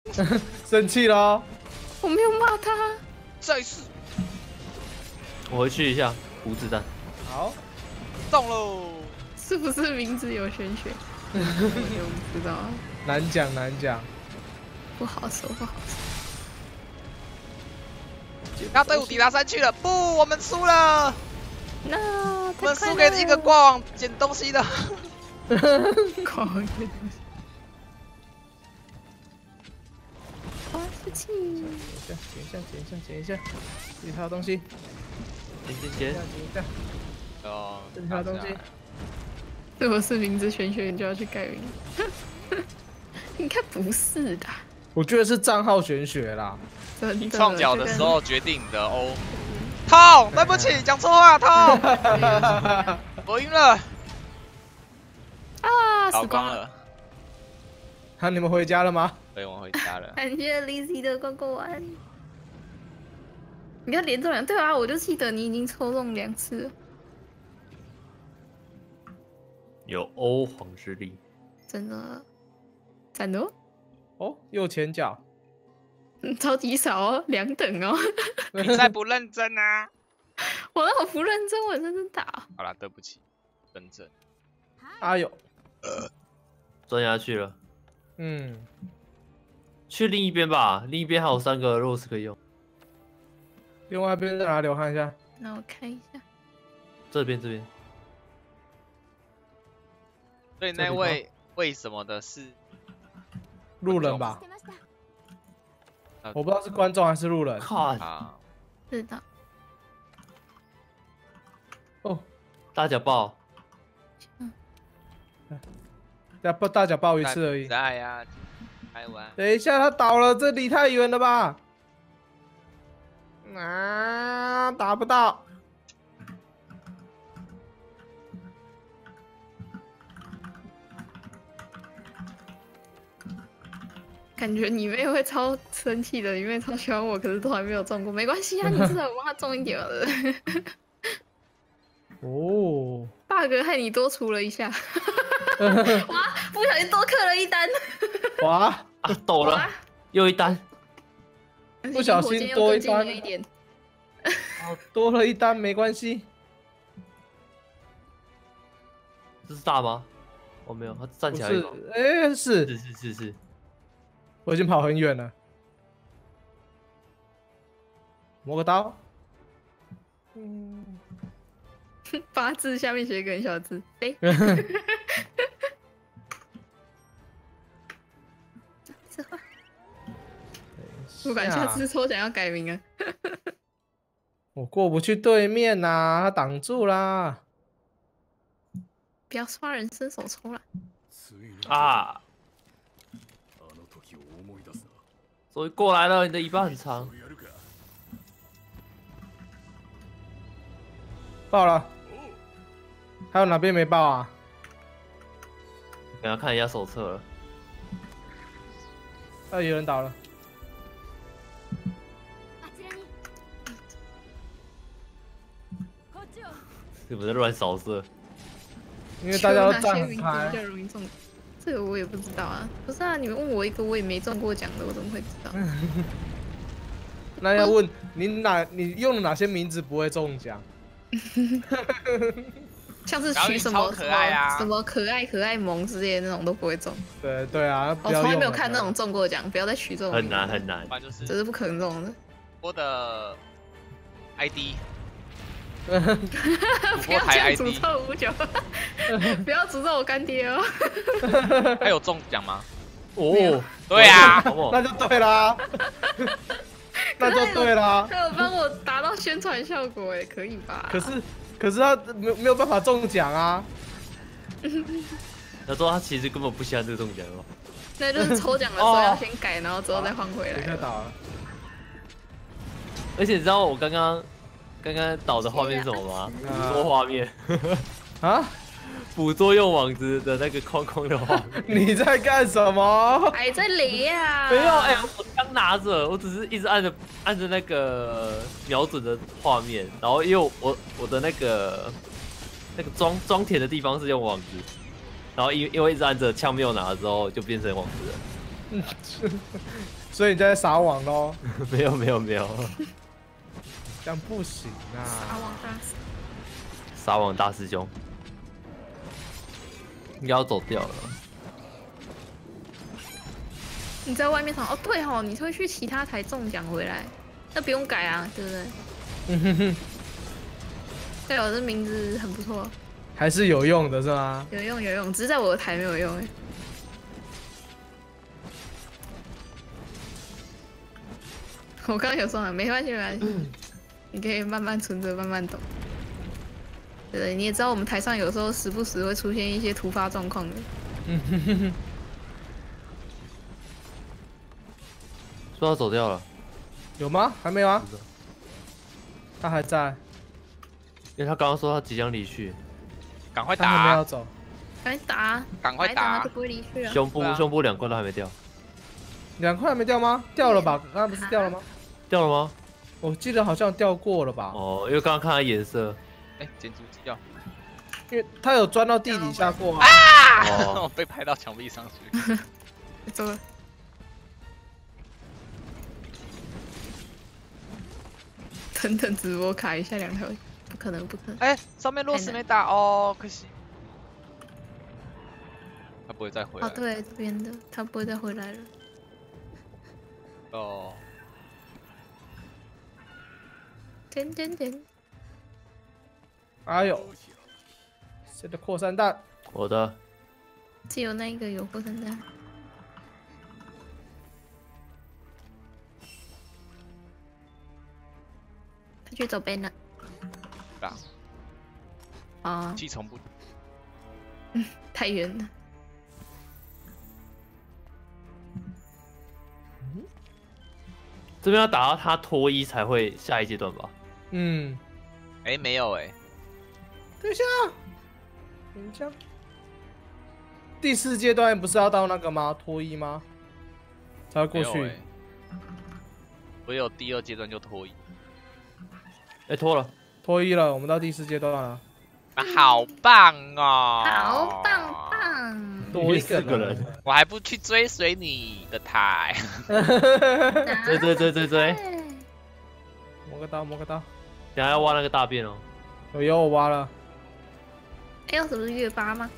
生气了。 我没有骂他。 再试。 我回去一下补子弹。 好， 中喽。 是不是名字有玄学？我就不知道， 难讲难讲。 不好说，不好说。 那队伍抵达山区了，不，我们输了。 那我们输给一个挂网捡东西的。 挂网捡东西。哇，事情。 捡一下，其他东西。捡一下。 哦， 其他东西。 如果是名字玄学，你就要去改名。应该不是的。 我觉得是账号玄学啦。 你创角的时候决定你的哦。痛，对不起，讲错话，痛。我赢了。 啊， 跑光了。 那你们回家了吗？ 对，我回家了。 感谢 Lizzy 的乖乖丸。你要连中2，对啊，我就记得你已经抽中2次了。 有欧皇之力， 真的，赞哦！ 哦，右前角， 超级少哦，2等哦。 比赛不认真啊！ 我那我不认真，我认真打。 好啦，对不起，认真。 哎呦， 钻下去了。 嗯， 去另一边吧，另一边还有3个 rose 可以用。 另外一边在哪里？我看一下。 那我看一下。 这边。 所以那位为什么的是路人吧？我不知道是观众还是路人。 看， 是的。 哦， 大脚爆。 大脚爆一次而已。 在呀，开玩。 等一下，他倒了，这离太远了吧？啊，打不到。 感觉你妹会超生气的，你妹超喜欢我，可是都还没有中过，没关系啊，你至少有帮她中一点了。 哦 ，bug 害你多出了一下，哇，不小心多氪了1单， 哇啊，抖了，又1单， 不小心多一单，多了1单没关系。 这是大吗？我没有，他站起来了。 哎，是，我已经跑很远了。磨个刀。 8字下面写一个很小的字，哎。不管下次抽奖要改名啊。 我过不去对面呐，他挡住啦。 不要刷人伸手抽了。 啊！终于过来了，你的尾巴很长。 爆了。还有哪边没爆啊？ 等下看一下手册了。 有人倒了。 你们在乱扫射？ 因为大家都站很开。 比较容易中，这个我也不知道啊。不是啊，你们问我一个我也没中过奖的，我怎么会知道？ 那要问你用了哪些名字不会中奖？ 像是取什么什么可爱萌之类的那种都不会中。 对啊， 我从来没有看那种中过奖，不要再取这种。 很难， 这是不可能中的。 我的 ID。 不要这样诅咒59，不要诅咒我干爹哦。 还有中奖吗？ 哦， 对啊， 那就对啦。那就对啦。 他有帮我达到宣传效果，哎，可以吧？ 可是他没有办法中奖啊。 他说他其实根本不喜欢这个中奖哦。 那就是抽奖的时候要先改，然后之后再换回来。 而且你知道我刚刚导的画面是什么吗？捕捉画面啊， 捕捉用网子的那个框框的画面。 你在干什么？ 还在雷啊！ 没有，我刚拿着，我只是一直按着那个瞄准的画面，然后因为我的那个装填的地方是用网子，然后因为一直按着枪没有拿之后就变成网子了。 所以你在撒网喽？ 没有没有没有， 这样不行撒啊！ 网大师， 撒网大师兄应该要走掉了。 你在外面闯哦，对哦，你会去其他台中奖回来，那不用改啊，对不对？对，我这名字很不错， 还是有用的是吗？ 有用有用，只是在我的台没有用哎。我刚刚有说了，没关系没关系，你可以慢慢存着，慢慢懂。对，你也知道我们台上有时候时不时会出现一些突发状况的。 说要走掉了， 有吗？还没有啊？他还在， 因为他刚刚说他即将离去， 赶快他还没打有，走。 赶紧打， 赶快打打就！不会离去了。 胸部对啊胸部2块都还没掉， 2块还没掉吗？掉了吧？刚刚不是掉了吗？ 掉了吗？ 我记得好像掉过了吧？ 哦，因为刚刚看他颜色， 哎，捡足迹掉。 因为他有钻到地底下过啊。 哦， 被拍到墙壁上去。 走了。等等，直播卡一下2条，不可能不可能。 哎，上面落石没打哦，可惜。他不会再回来。 哦，对，这边的他不会再回来了。 哦。 点点点， 哎呦，谁的扩散弹？ 我的只有那一个有扩散弹。他去走 Ben 了。 啊， 啊， 气从不。 太远了。 这边要打到他脱衣才会下一阶段吧？ 嗯， 哎，没有哎。 等一下，等一下，第4阶段不是要到那个吗？脱衣吗？才会过去。 没有欸我有第2阶段就脱衣。 哎，脱了， 脱衣了，我们到第4阶段了。 啊，好棒哦！ 好棒！棒！ 多一个 4个人， 我还不去追随你的台。 追， 摸个刀，摸个刀。 等下要挖那个大便哦。 有我挖了。 哎，要什么是月8吗？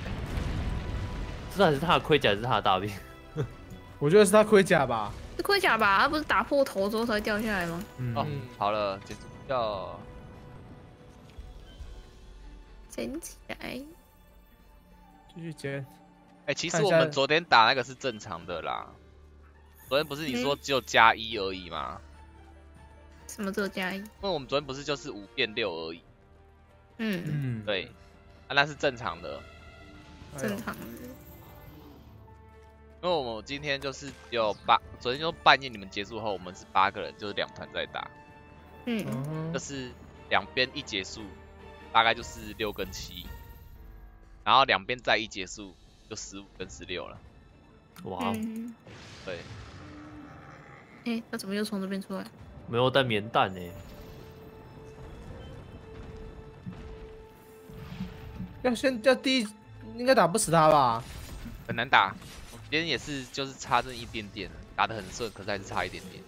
这还是他的盔甲，还是他的大便？ 我觉得是他盔甲吧。 是盔甲吧？他不是打破头之后才会掉下来吗？ 哦，好了，捡足要捡起来。 继续捡。 哎，其实我们昨天打那个是正常的啦。昨天不是你说只有+1而已吗？ 什么只有+1？ 因为我们昨天不是就是5变6而已。 嗯， 对，那是正常的。 正常的。 因为我们今天就是只有8，昨天就半夜你们结束后，我们是8个人，就是2团在打，就是2边一结束，大概就是6跟7，然后2边再一结束就15跟16了。 哇， 对。 哎，他怎么又从这边出来？ 没有带棉弹呢。 要第一，应该打不死他吧？ 很难打，我今天也是，就是差这一点点，打得很顺，可是还是差一点点。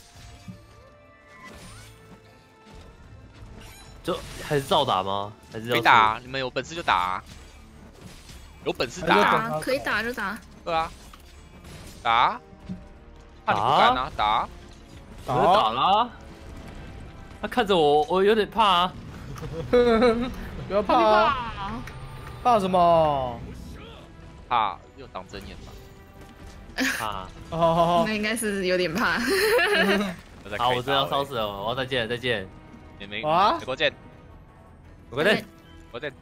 就还是照打吗？还是要可以打啊，你们有本事就打啊，有本事打啊， 可以打就打。 对啊，打啊，怕你不敢啊，打啊， 我就打啦。他看着我，我有点怕啊。 不要怕啊！怕什么？ 怕又挡针眼吧？ 怕。 哦， 那应该是有点怕。 好，我真的要烧死了，我要再见，再见。 也没啊， 给我见， 我见， 我见。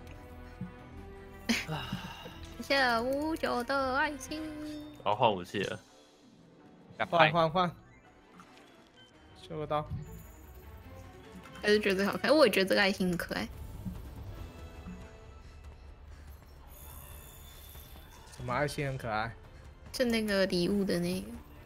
谢谢无酒的爱心。 我要换武器了。 换，修个刀。 还是觉得好看，我也觉得这个爱心很可爱。 什么爱心很可爱？ 就那个礼物的那个。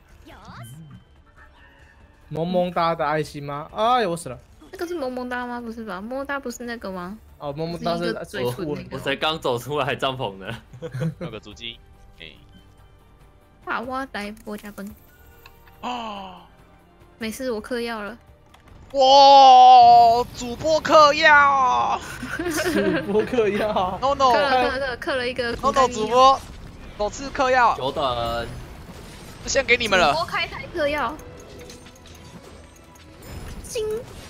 萌萌哒的爱心吗？哎呦，我死了！ 那个是萌萌哒吗？不是吧？萌萌哒不是那个吗？ 哦，萌萌哒是我才刚走出来帐篷呢。 有个主机，哎， 把我来波加崩。哦，没事，我嗑药了。 哇，主播嗑药， 主播嗑药 ，no no， 嗑了一个 ，no no， 主播首次嗑药， 久等， 先给你们了。 主播开台嗑药，金。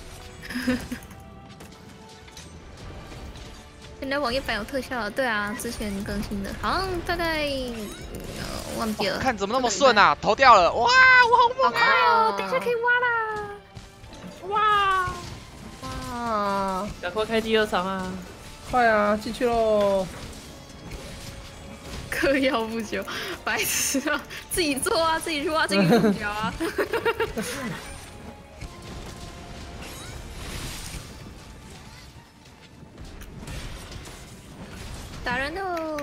现在网页版有特效了，对啊，之前更新的，好像大概忘记了。 看怎么那么顺啊，投掉了，哇，我好猛啊！等一下可以挖啦！ 哇啊！ 赶快开第2场啊！ 快啊，进去喽！ 嗑药不久，白痴啊！自己做啊，自己去挖金鱼主角啊！打人喽！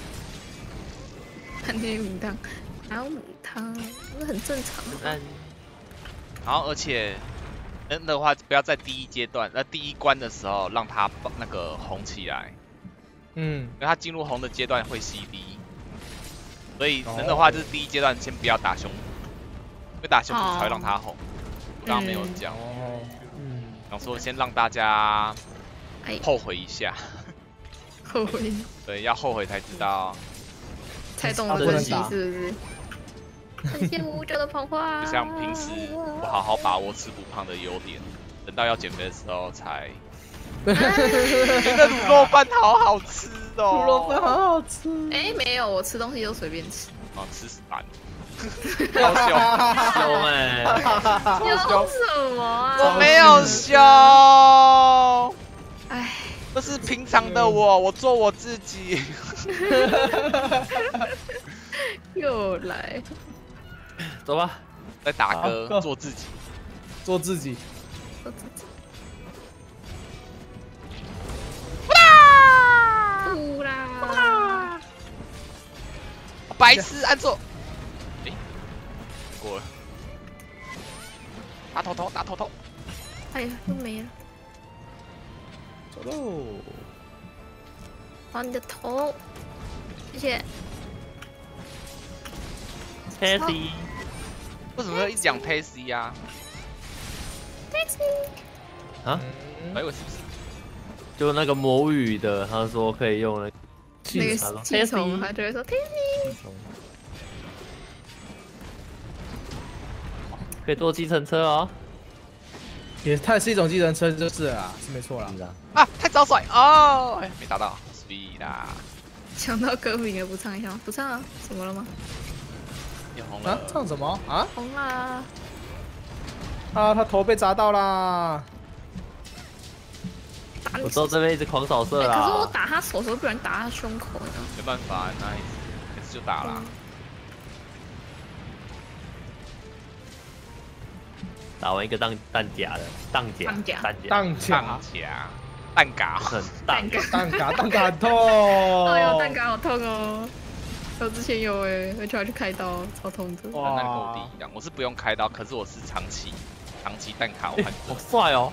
看天母汤，还有母汤，那很正常。 然后而且人的话，不要在第1阶段，第1关的时候让它那个红起来。因为它进入红的阶段会 CD， 所以人的话就是第1阶段先不要打胸部，因为打胸部才会让它红。我刚刚没有讲。想说先让大家后悔一下。 后悔， 对，要后悔才知道， 才懂得珍惜，是不是？很羡慕无救的捧花。 就像平时不好好把握吃不胖的优点，等到要减肥的时候才。觉得卤肉饭好好吃哦， 卤肉饭好好吃。 哎，没有，我吃东西都随便吃。 哦，吃死饭。好凶哎！ 凶什么啊？ 我没有凶。 哎。 这是平常的我做我自己。 又来， 走吧， 在打歌，做自己， 做自己。 吐啦！ 白痴，按错。哎，过了。打头头，打头头。 哎呀，又没了。 走喽！ 好你的头，谢谢。 Tasty， 为什么要一直讲 Tasty 啊 ？Tasty 啊？ 我以为是不是？ 就那个魔语的，他说可以用那个气虫，他就会说 Tasty。 可以坐计程车哦。 它也是一种计程车，就是啦，是没错啦。 啊，太早甩哦！哎，没打到，是啦。 想到歌名了，不唱一下吗？不唱啊？怎么了吗？ 你红了？ 啊？唱什么啊？ 红啦！ 啊，他头被砸到啦！ 我到这边一直狂扫射啦。 可是我打他手，不然打他胸口呢。 没办法，那一次就打啦。 打完一个弹夹的弹夹， 蛋嘎很蛋嘎很痛。 哎呦，蛋嘎好痛哦！我之前有哎，而且要去开刀，超痛的。 哇，那跟我弟一样，我是不用开刀，可是我是长期蛋卡患者。 好帅哦！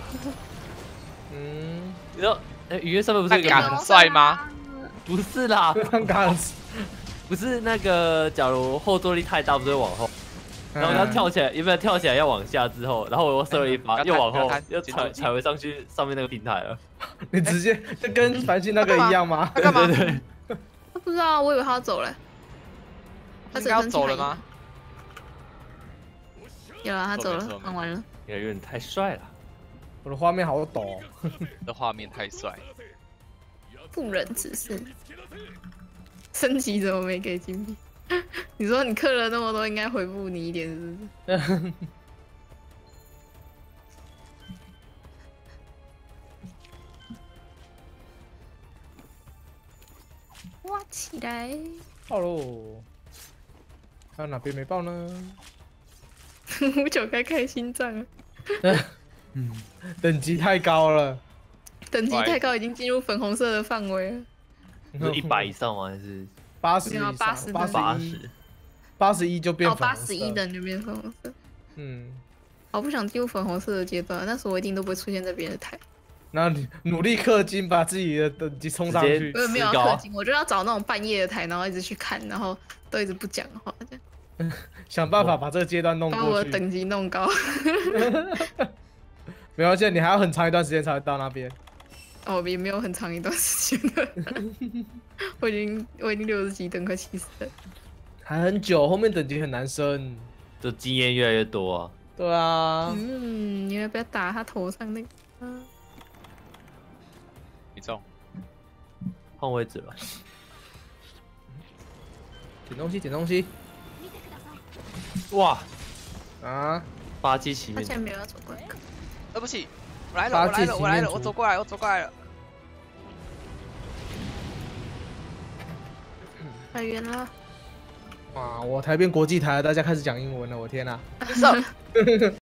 你知道雨夜上面不是有蛋嘎很帅吗？ 不是啦， 蛋嘎不是那个，假如后坐力太大，不是会往后。然后他跳起来，有没有跳起来要往下之后，然后我又射了一发，又往后，又踩回上去上面那个平台了。 你直接就跟繁星那个一样吗？ 他干嘛？ 他不知道，我以为他要走了。 他要走了吗？ 有了，他走了，看完了。 有点太帅了， 我的画面好抖。 的画面太帅。 不忍直视。升级怎么没给金币？你说你氪了那么多，应该回复你一点，是不是？挖起来！ 爆喽！还有哪边没爆呢？ 五九该开心脏了。 等级太高了。 等级太高，已经进入粉红色的范围了。 是100以上吗？还是 80以上？81就变粉红色。 81的就变粉红色。好不想进入粉红色的阶段，那时候我一定都不会出现在别人的台。 然后你努力氪金，把自己的等级冲上去。 我没有氪金，我就要找那种半夜的台，然后一直去看，然后都一直不讲话这样。 想办法把这个阶段弄过去。 把我的等级弄高。 没关系，你还要很长一段时间才会到那边。 哦，也没有很长一段时间了。我已经60级等，快70了。 还很久，后面等级很难升， 就经验越来越多啊。 对啊。 你要不要打他头上那个？ 你中。 换位置吧。 捡东西，捡东西。 哇！ 啊！ 八击起面。 他竟然没有要走过来。 对不起，我来了，我走过来了。 太远了。 哇！我台变国际台了，大家开始讲英文了，我天哪！